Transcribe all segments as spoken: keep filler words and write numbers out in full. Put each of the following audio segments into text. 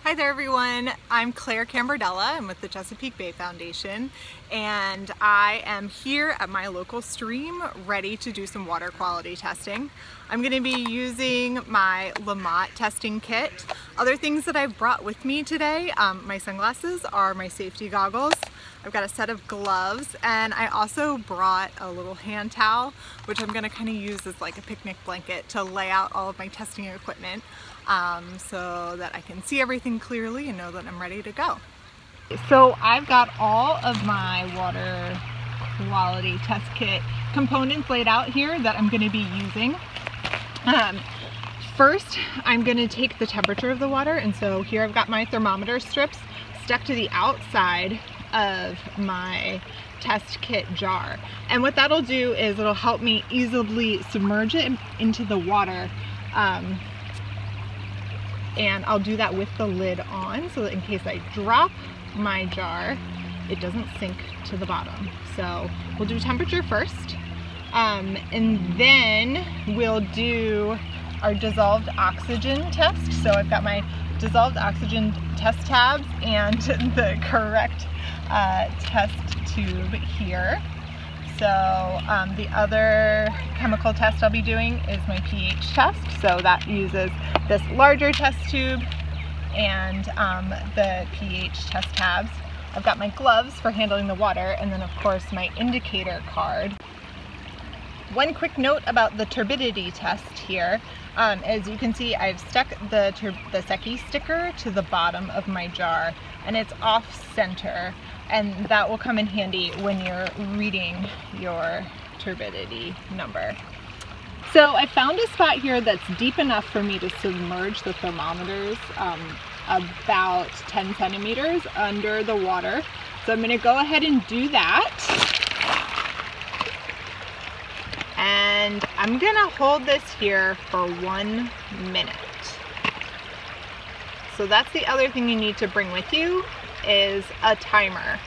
Hi there everyone, I'm Claire Cambardella. I'm with the Chesapeake Bay Foundation and I am here at my local stream ready to do some water quality testing. I'm going to be using my Lamont testing kit. Other things that I've brought with me today, um, my sunglasses are my safety goggles. I've got a set of gloves and I also brought a little hand towel which I'm going to kind of use as like a picnic blanket to lay out all of my testing equipment. Um, so that I can see everything clearly and know that I'm ready to go. So I've got all of my water quality test kit components laid out here that I'm going to be using. Um, first, I'm going to take the temperature of the water, and so here I've got my thermometer strips stuck to the outside of my test kit jar. And what that'll do is it'll help me easily submerge it into the water. Um, And I'll do that with the lid on so that in case I drop my jar, it doesn't sink to the bottom. So we'll do temperature first, um, and then we'll do our dissolved oxygen test. So I've got my dissolved oxygen test tabs and the correct uh, test tube here. So um, the other chemical test I'll be doing is my pH test. So that uses this larger test tube and um, the pH test tabs. I've got my gloves for handling the water, and then of course my indicator card. One quick note about the turbidity test here. Um, as you can see, I've stuck the, the Secchi sticker to the bottom of my jar and it's off center. And that will come in handy when you're reading your turbidity number. So I found a spot here that's deep enough for me to submerge the thermometers um, about ten centimeters under the water. So I'm going to go ahead and do that. And I'm going to hold this here for one minute. So that's the other thing you need to bring with you, is a timer.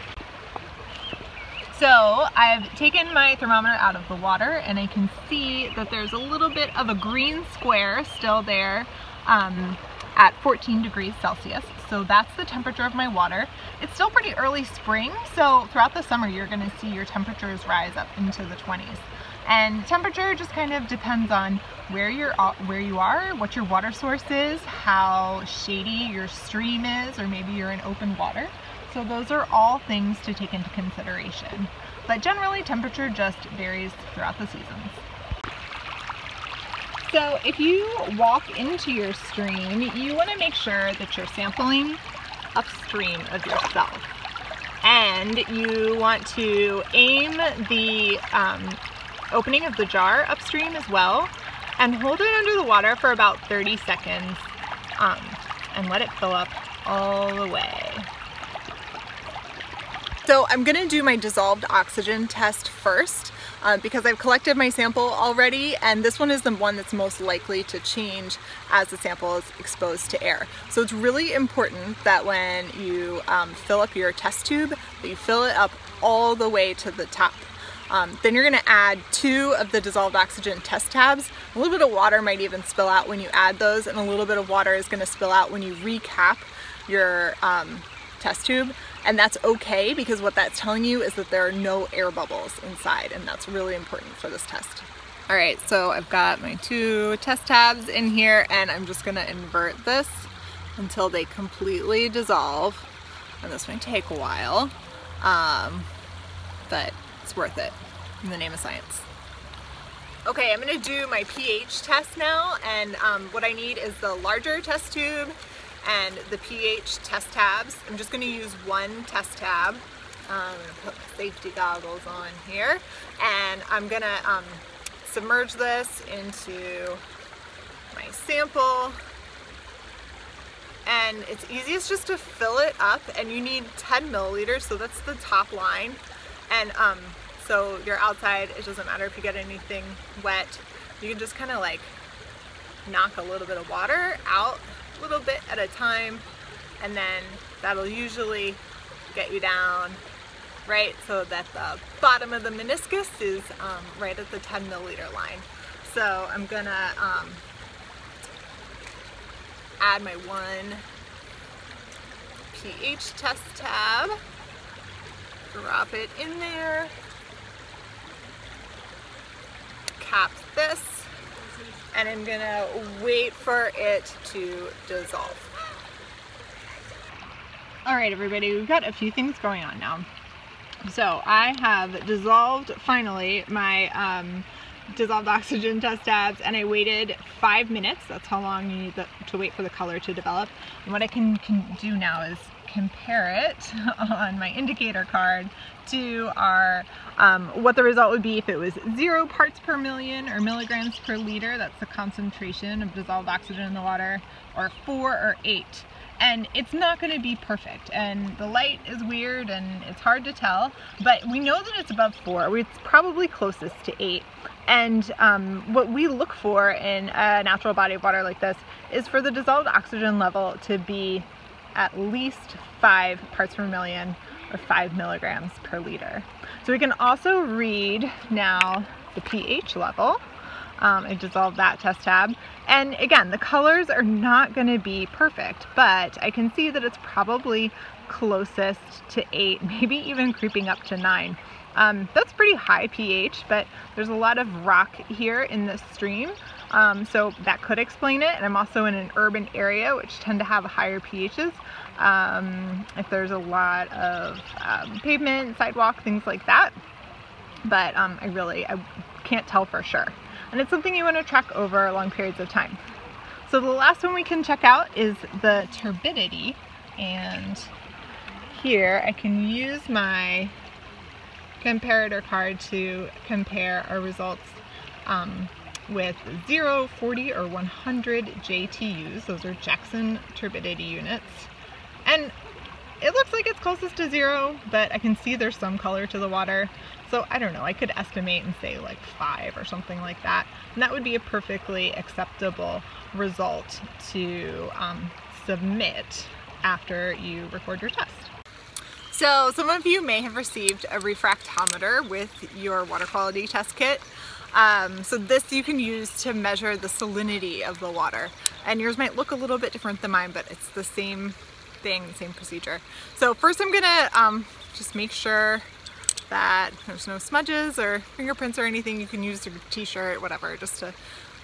So I've taken my thermometer out of the water and I can see that there's a little bit of a green square still there um, at fourteen degrees Celsius. So that's the temperature of my water. It's still pretty early spring, so throughout the summer you're going to see your temperatures rise up into the twenties. And temperature just kind of depends on where you're where you are, what your water source is, how shady your stream is, or maybe you're in open water. So those are all things to take into consideration. But generally temperature just varies throughout the seasons. So if you walk into your stream, you want to make sure that you're sampling upstream of yourself. And you want to aim the um, opening of the jar upstream as well, and hold it under the water for about thirty seconds um, and let it fill up all the way. So I'm going to do my dissolved oxygen test first uh, because I've collected my sample already, and this one is the one that's most likely to change as the sample is exposed to air. So it's really important that when you um, fill up your test tube, that you fill it up all the way to the top. Um, then you're going to add two of the dissolved oxygen test tabs. A little bit of water might even spill out when you add those, and a little bit of water is going to spill out when you recap your um, test tube. And that's okay, because what that's telling you is that there are no air bubbles inside, and that's really important for this test. All right, so I've got my two test tabs in here, and I'm just going to invert this until they completely dissolve. And this might take a while, um, but it's worth it in the name of science. Okay, I'm going to do my pH test now, and um, what I need is the larger test tube and the pH test tabs. I'm just going to use one test tab. Um, I'm going to put my safety goggles on here, and I'm going to um, submerge this into my sample. And it's easiest just to fill it up, and you need ten milliliters, so that's the top line. And um, so you're outside, it doesn't matter if you get anything wet. You can just kind of like knock a little bit of water out a little bit at a time, and then that'll usually get you down right so that the bottom of the meniscus is um, right at the ten milliliter line. So I'm gonna um, add my one pH test tab, drop it in there, cap this, and I'm gonna wait for it to dissolve. All right, everybody, we've got a few things going on now. So I have dissolved, finally, my um, dissolved oxygen test tabs, and I waited five minutes. That's how long you need the, to wait for the color to develop. And what I can, can do now is compare it on my indicator card to our um, what the result would be if it was zero parts per million or milligrams per liter. That's the concentration of dissolved oxygen in the water, or four or eight. And it's not going to be perfect, and the light is weird and it's hard to tell, but we know that it's above four. It's probably closest to eight. And um, what we look for in a natural body of water like this is for the dissolved oxygen level to be at least five parts per million or five milligrams per liter. So we can also read now the pH level. Um, I dissolved that test tab, and again, the colors are not going to be perfect, but I can see that it's probably closest to eight, maybe even creeping up to nine. Um, that's pretty high pH, but there's a lot of rock here in this stream, um, so that could explain it. And I'm also in an urban area, which tend to have higher pHs. Um, if there's a lot of um, pavement, sidewalk, things like that, but um, I really I can't tell for sure. And it's something you want to track over long periods of time. So the last one we can check out is the turbidity, and here I can use my comparator card to compare our results um, with zero, forty, or one hundred J T Us. Those are Jackson turbidity units. And it looks like it's closest to zero, but I can see there's some color to the water. So I don't know, I could estimate and say like five or something like that. And that would be a perfectly acceptable result to um, submit after you record your test. So some of you may have received a refractometer with your water quality test kit. Um, so this you can use to measure the salinity of the water. And yours might look a little bit different than mine, but it's the same thing, same procedure. So first I'm gonna um, just make sure that there's no smudges or fingerprints or anything. You can use your t-shirt, whatever, just to,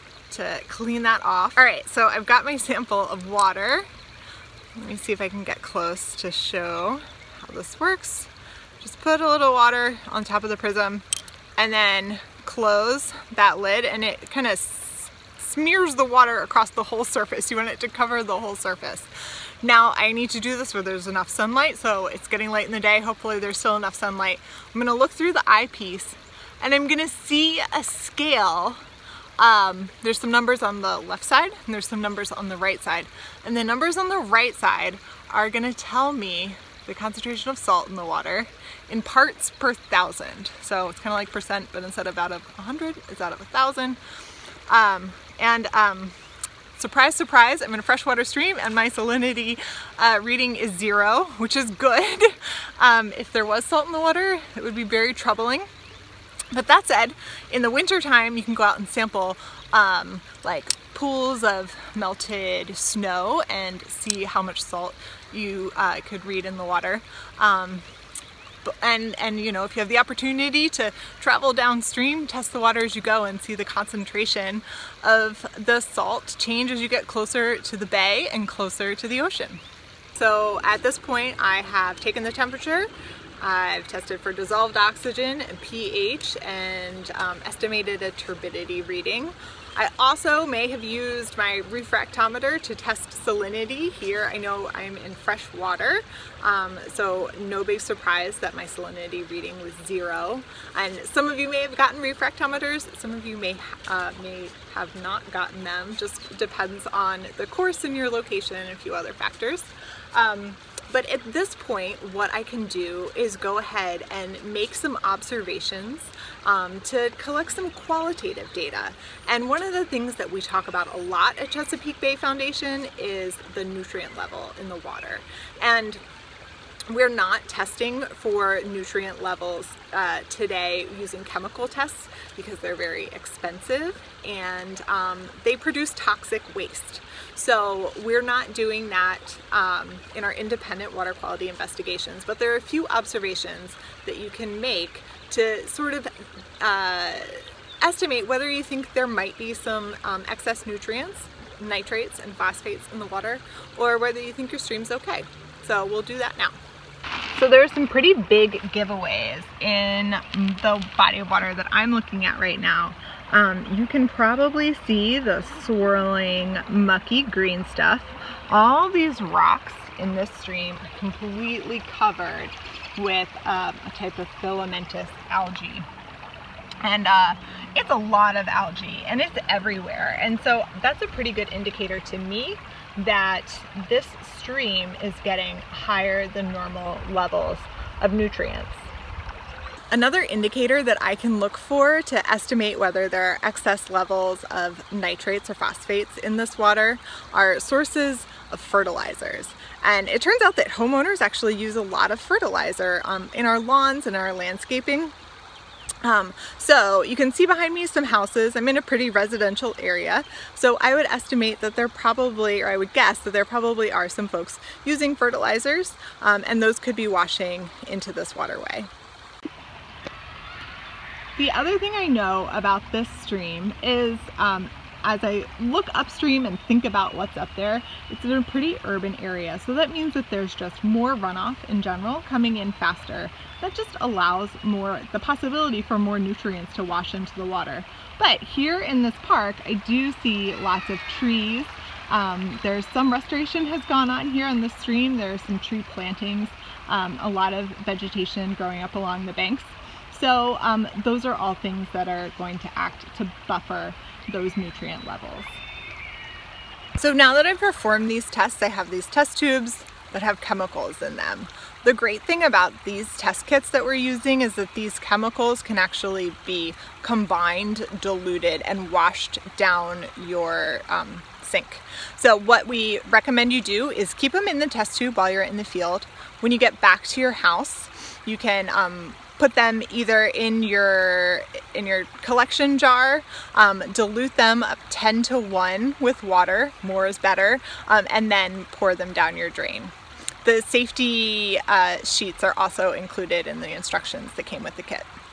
to clean that off. All right, so I've got my sample of water. Let me see if I can get close to show how this works. Just put a little water on top of the prism and then close that lid, and it kind of smears the water across the whole surface. You want it to cover the whole surface. Now I need to do this where there's enough sunlight, so it's getting late in the day. Hopefully there's still enough sunlight. I'm gonna look through the eyepiece and I'm gonna see a scale. Um, there's some numbers on the left side and there's some numbers on the right side. And the numbers on the right side are gonna tell me the concentration of salt in the water in parts per thousand. So it's kind of like percent, but instead of out of one hundred, it's out of a thousand. Um, and um, surprise, surprise, I'm in a freshwater stream and my salinity uh, reading is zero, which is good. Um, if there was salt in the water, it would be very troubling. But that said, in the winter time, you can go out and sample um, like pools of melted snow and see how much salt you uh, could read in the water. Um, And, and you know, if you have the opportunity to travel downstream, test the water as you go and see the concentration of the salt change as you get closer to the bay and closer to the ocean. So at this point I have taken the temperature, I've tested for dissolved oxygen and pH, and um, estimated a turbidity reading. I also may have used my refractometer to test salinity. Here I know I'm in fresh water, um, so no big surprise that my salinity reading was zero. And some of you may have gotten refractometers, some of you may, uh, may have not gotten them. Just depends on the course and your location and a few other factors. Um, But at this point, what I can do is go ahead and make some observations um, to collect some qualitative data. And one of the things that we talk about a lot at Chesapeake Bay Foundation is the nutrient level in the water. And We're not testing for nutrient levels uh, today using chemical tests because they're very expensive and um, they produce toxic waste. So we're not doing that um, in our independent water quality investigations, but there are a few observations that you can make to sort of uh, estimate whether you think there might be some um, excess nutrients, nitrates and phosphates in the water, or whether you think your stream's okay. So we'll do that now. So there's some pretty big giveaways in the body of water that I'm looking at right now. Um, you can probably see the swirling, mucky green stuff. All these rocks in this stream are completely covered with uh, a type of filamentous algae. And uh, it's a lot of algae and it's everywhere. And so that's a pretty good indicator to me that this stream is getting higher than normal levels of nutrients. Another indicator that I can look for to estimate whether there are excess levels of nitrates or phosphates in this water are sources of fertilizers. And it turns out that homeowners actually use a lot of fertilizer um, in our lawns and our landscaping. Um, so you can see behind me some houses. I'm in a pretty residential area, so I would estimate that there probably, or I would guess that there probably are some folks using fertilizers, um, and those could be washing into this waterway. The other thing I know about this stream is um, as I look upstream and think about what's up there, it's in a pretty urban area. So that means that there's just more runoff in general coming in faster. That just allows more, the possibility for more nutrients to wash into the water. But here in this park, I do see lots of trees. Um, there's some restoration has gone on here on the stream. There's some tree plantings, um, a lot of vegetation growing up along the banks. So um, those are all things that are going to act to buffer those nutrient levels. So now that I've performed these tests, I have these test tubes that have chemicals in them. The great thing about these test kits that we're using is that these chemicals can actually be combined, diluted, and washed down your um, sink. So what we recommend you do is keep them in the test tube while you're in the field. When you get back to your house, you can um, put them either in your in your collection jar, um, dilute them up ten to one with water, more is better, um, and then pour them down your drain. The safety uh, sheets are also included in the instructions that came with the kit.